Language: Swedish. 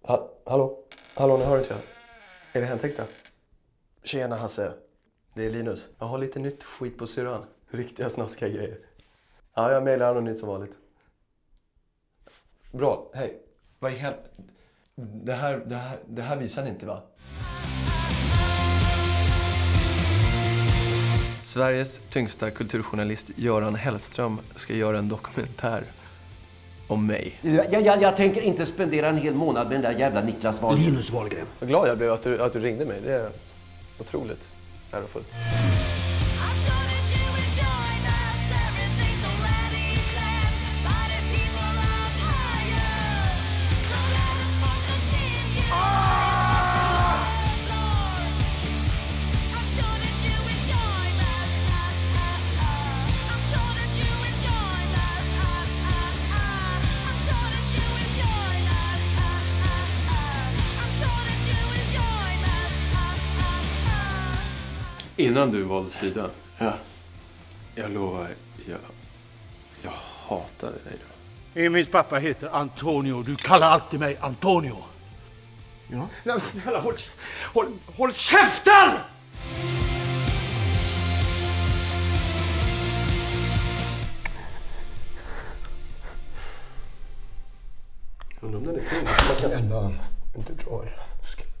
Hallå? Hallå, nu hör inte jag. Är det Hänt Extra? Tjena Hasse. Det är Linus. Jag har lite nytt skit på syrran. Riktiga snaskiga grejer. Ja, jag mejlar anonymt som vanligt. Bra, hej. Vad i helvete? Det här visar ni inte, va? Sveriges tyngsta kulturjournalist Göran Hellström ska göra en dokumentär om mig. Jag tänker inte spendera en hel månad med den där jävla Niklas Wahlgren. Linus Wahlgren. Vad glad jag blev att du ringde mig. Det är otroligt ärofullt. Innan du valde sida. Ja. Jag lovar, jag hatade dig då. Emils pappa heter Antonio. Du kallar alltid mig Antonio. Ja. Nej, snälla, håll käften! Undrar om den är tung. Man kan ändå inte dra det.